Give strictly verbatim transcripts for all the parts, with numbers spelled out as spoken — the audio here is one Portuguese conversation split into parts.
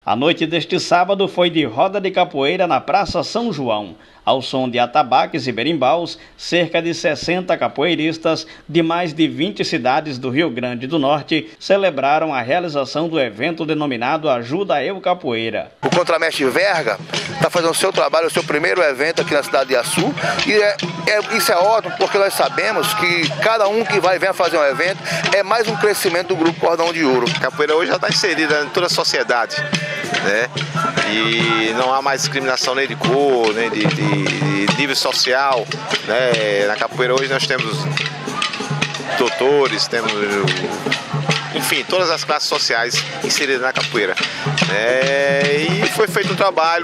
A noite deste sábado foi de roda de capoeira na Praça São João. Ao som de atabaques e berimbaus, cerca de sessenta capoeiristas de mais de vinte cidades do Rio Grande do Norte celebraram a realização do evento denominado Ajuda Eu Capoeira. O Contramestre Verga está fazendo o seu trabalho, o seu primeiro evento aqui na cidade de Açu, e é, é, isso é ótimo porque nós sabemos que cada um que vai vir fazer um evento é mais um crescimento do Grupo Cordão de Ouro. A capoeira hoje já está inserida em toda a sociedade, né? E não há mais discriminação nem de cor, nem de, de, de nível social, né? Na capoeira hoje nós temos doutores, temos, enfim, todas as classes sociais inseridas na capoeira. É, e foi feito um trabalho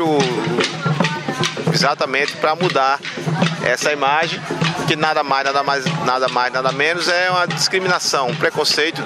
exatamente para mudar essa imagem, que nada mais, nada mais, nada mais, nada menos é uma discriminação, um preconceito,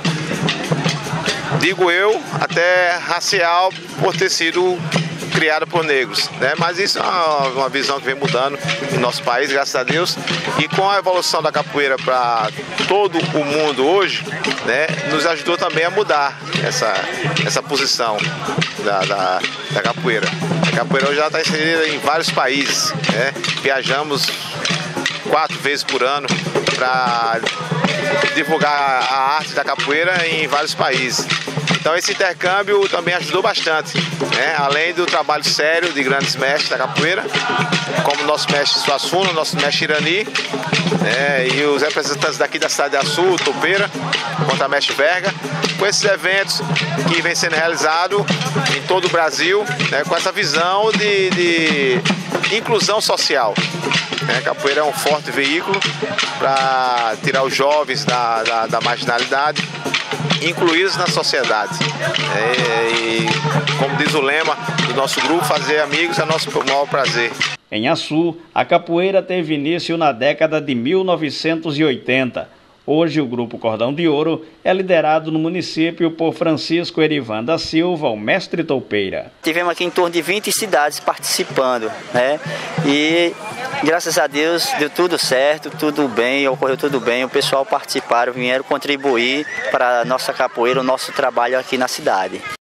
digo eu, até racial, por ter sido criada por negros, né? Mas isso é uma, uma visão que vem mudando no nosso país, graças a Deus, e com a evolução da capoeira para todo o mundo hoje, né, nos ajudou também a mudar essa, essa posição da, da, da capoeira. A capoeira hoje já está inserida em vários países, né? Viajamos quatro vezes por ano para divulgar a arte da capoeira em vários países. Então esse intercâmbio também ajudou bastante, né? Além do trabalho sério de grandes mestres da capoeira, como o nosso mestre Suassuna, o nosso mestre Irani, né? E os representantes daqui da cidade de Açu, Topeira, Contramestre Verga, com esses eventos que vem sendo realizados em todo o Brasil, né? Com essa visão de, de inclusão social. A capoeira é um forte veículo para tirar os jovens da, da, da marginalidade, incluí-los na sociedade. É, e, como diz o lema do nosso grupo, fazer amigos é nosso maior prazer. Em Açu, a capoeira teve início na década de mil novecentos e oitenta. Hoje, o Grupo Cordão de Ouro é liderado no município por Francisco Erivan da Silva, o mestre toupeira. Tivemos aqui em torno de vinte cidades participando, né? E graças a Deus deu tudo certo, tudo bem, ocorreu tudo bem. O pessoal participaram, vieram contribuir para a nossa capoeira, o nosso trabalho aqui na cidade.